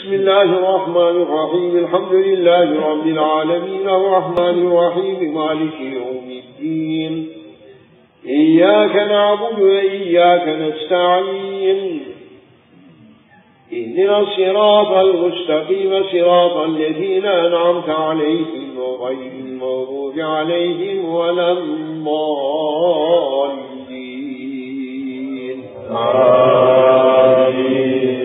بسم الله الرحمن الرحيم. الحمد لله رب العالمين الرحمن الرحيم مالك يوم الدين. إياك نعبد وإياك نستعين. اهدنا الصراط المستقيم صراط الذين أنعمت عليهم غير المغضوب عليهم ولا الضالين. آمين.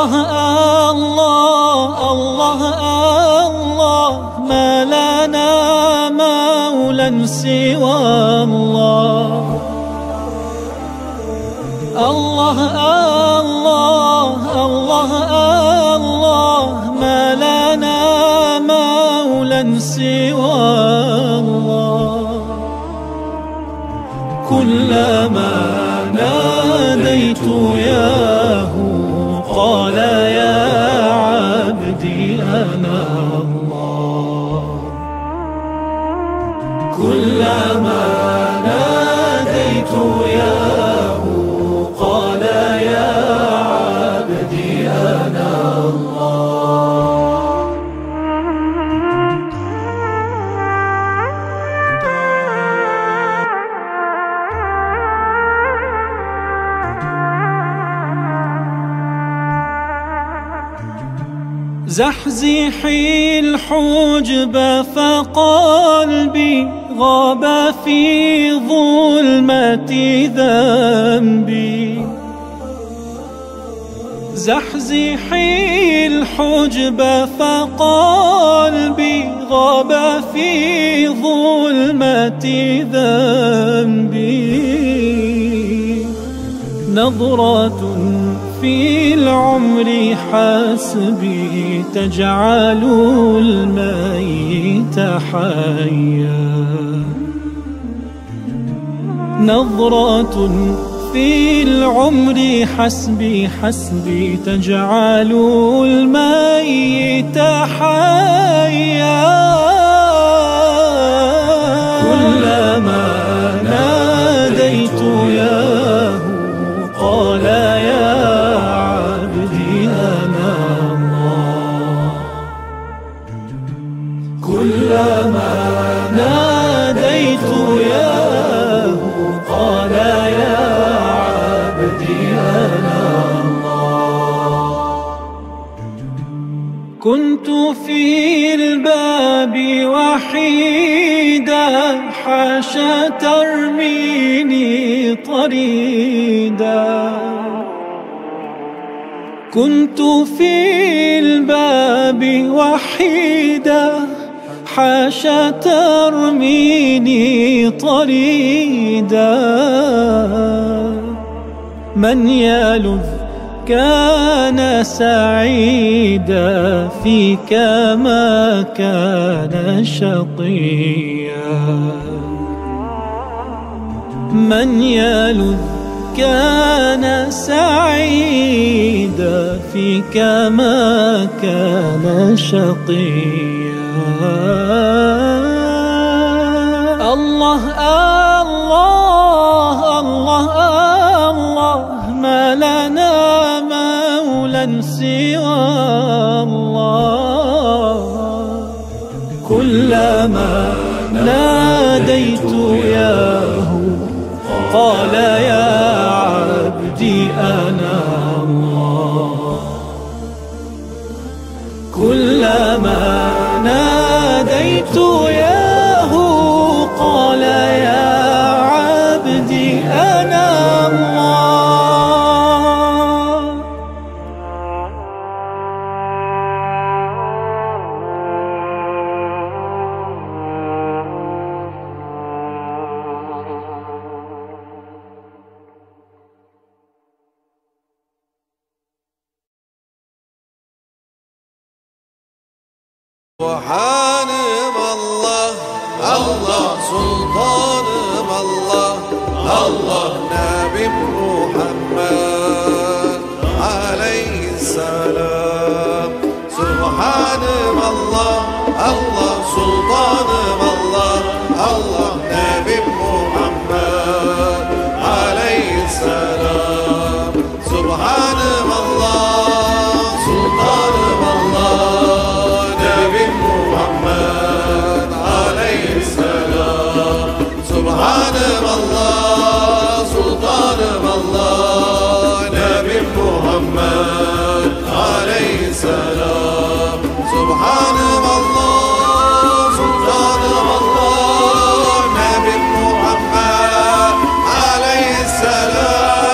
الله الله الله الله ما لنا مولى سوى الله. الله الله الله الله ما لنا مولى سوى الله. كلما ناديت ياه قال يا عبدي أنا الله. كلما ناديت ياه قال يا عبدي أنا الله. زحزحي الحجب فقلبي غاب في ظلمة ذنبي. زحزحي الحجب فقلبي غاب في ظلمة ذنبي. نظرة في العمر حسبي تجعل الميت حيا. نظرة في العمر حسبي تجعل الميت حيا. كلما ناديت ياه قال يا عبدي أنا الله. كلما ناديت ياه قال يا عبدي أنا الله. كنت في الباب وحيدا حاشا ترميني طريدا. كنت في الباب وحيدا حاشا ترميني طريدا. من يلذ كان سعيدا فيك ما كان شقيا. من يلذ كان سعيدا فيك ما كان شقيا. الله الله الله الله ما لنا مولى سوى الله. كلما ناديت ياه قال يا عبدي أنا الله. كلما ناديت ياه قال يا عبدي أنا الله. سبحان الله الله سلطان الله الله نبي محمد عليه السلام. سبحان الله الله سلطان الله الله نبي محمد عليه السلام. سبحان الله سلطان الله نبي محمد عليه السلام. سبحان الله سلطان الله نبي محمد عليه السلام. سبحان الله سلطان الله نبي محمد عليه السلام.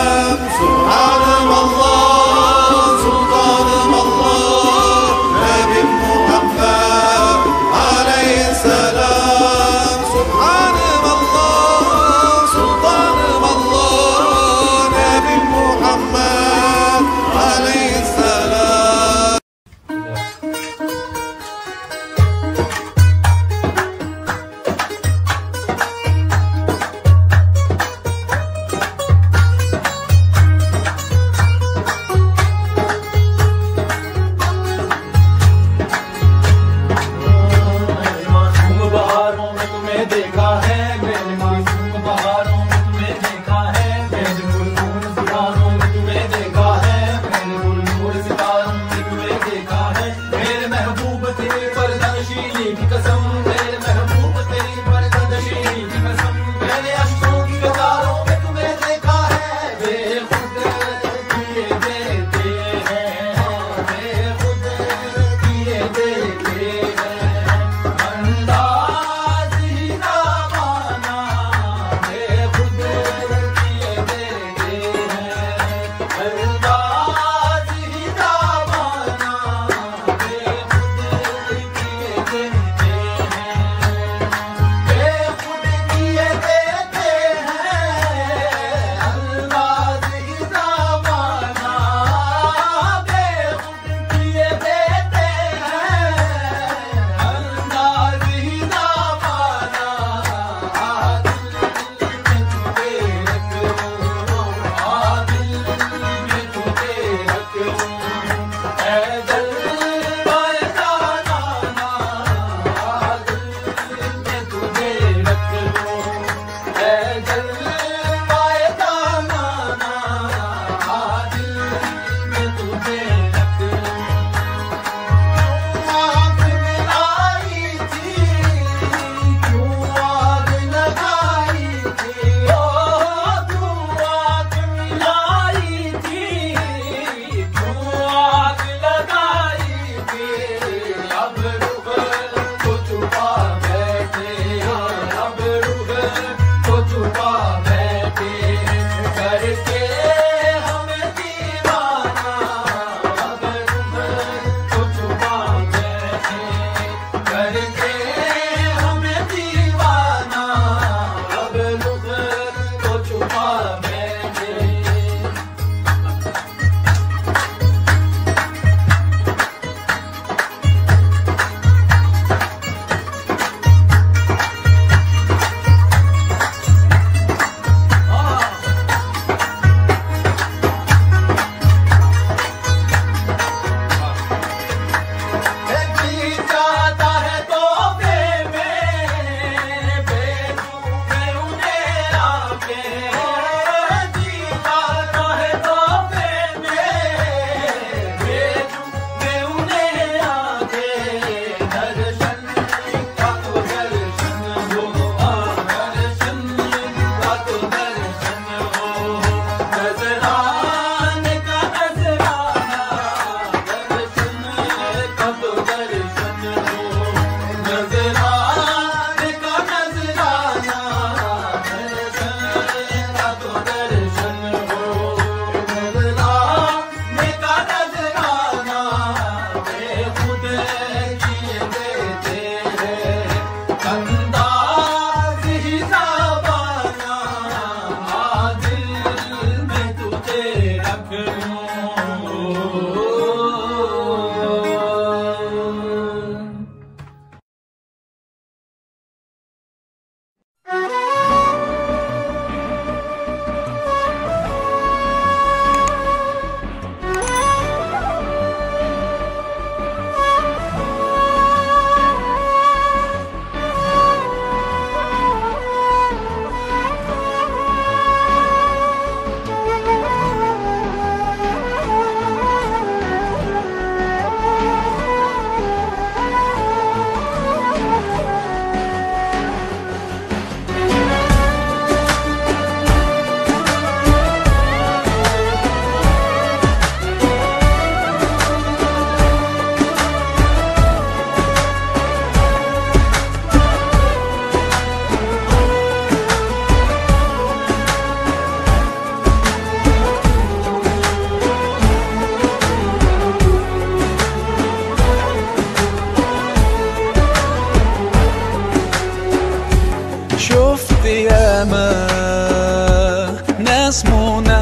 ناس منى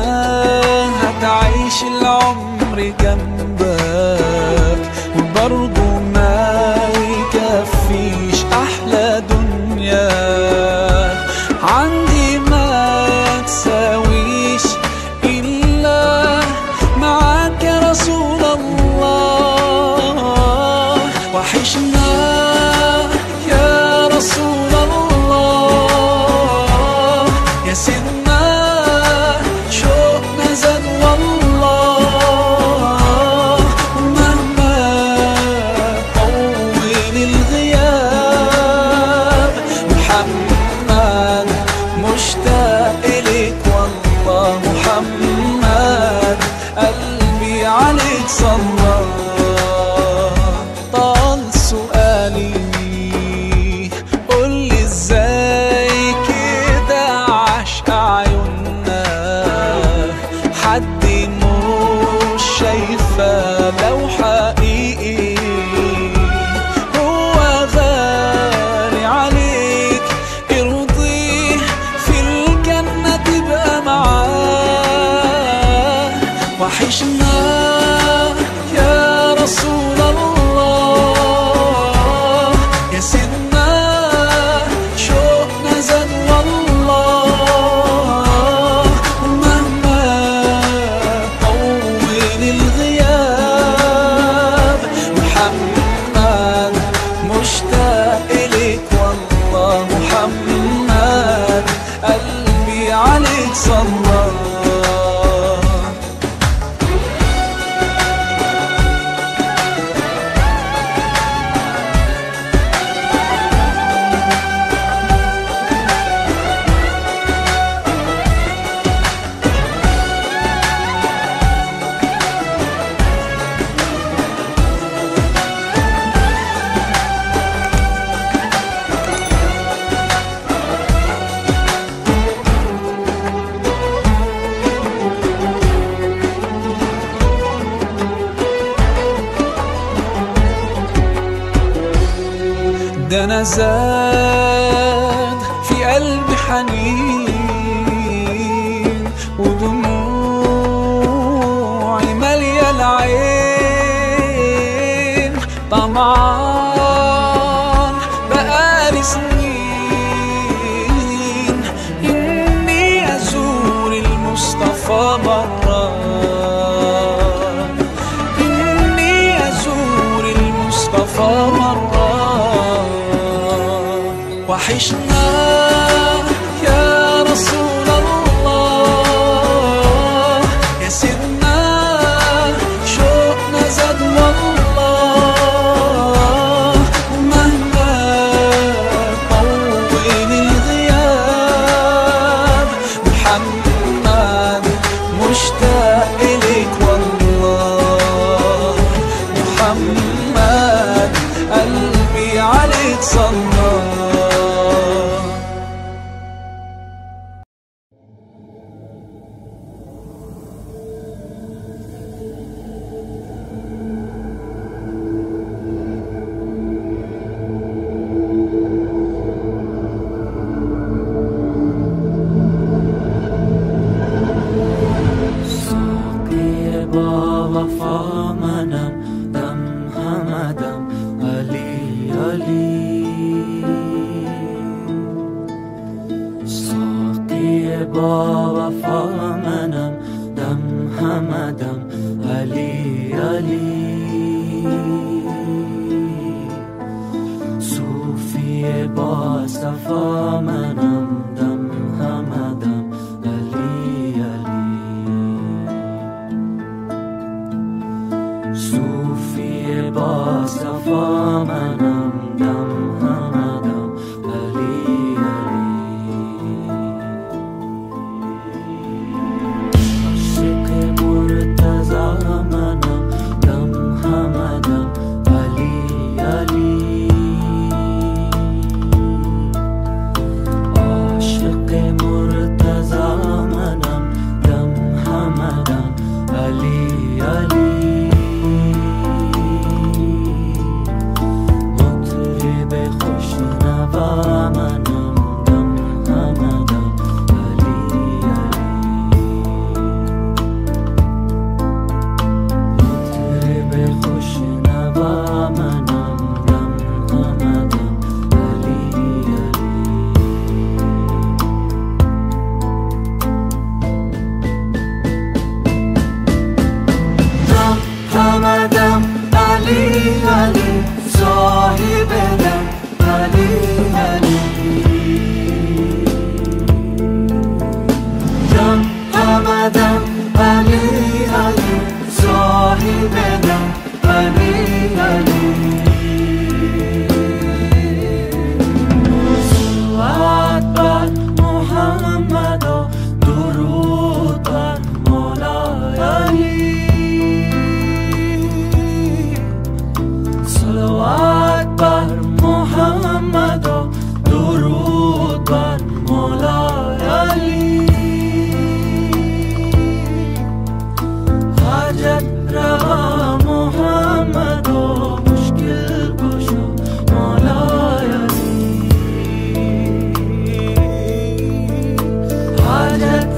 هتعيش العمر جنبك وبرضه ما يكفيش أحلى دنيا عندي ما تساويش إلا معاك يا رسول الله. وحشنا يا رسول الله يا سيدنا شوقنا زاد والله مهما طول الغياب محمد مشتاق إليك والله محمد قلبي عليك صلى. طال سؤالي قولي ازاي كده عشق عيوننا حد مش شايفة لو حقيقي هو غالي عليك ارضيه في الجنة تبقى معاه. وحشنا يا رسول الله يا سيدنا شوقنا زاد والله مهما طول الغياب محمد مشتاق إليك والله محمد صلى. ده أنا زاد في قلبي حنين ودموعي مالية العين، طمعان بقالي سنين إني أزور المصطفى مرة، إني أزور المصطفى مرة. وحشنا يا رسول الله، يا سيدنا شوقنا زاد والله، ومهما طول الغياب محمد مشتاق إليك والله، محمد قلبي عليك صلى. حاجة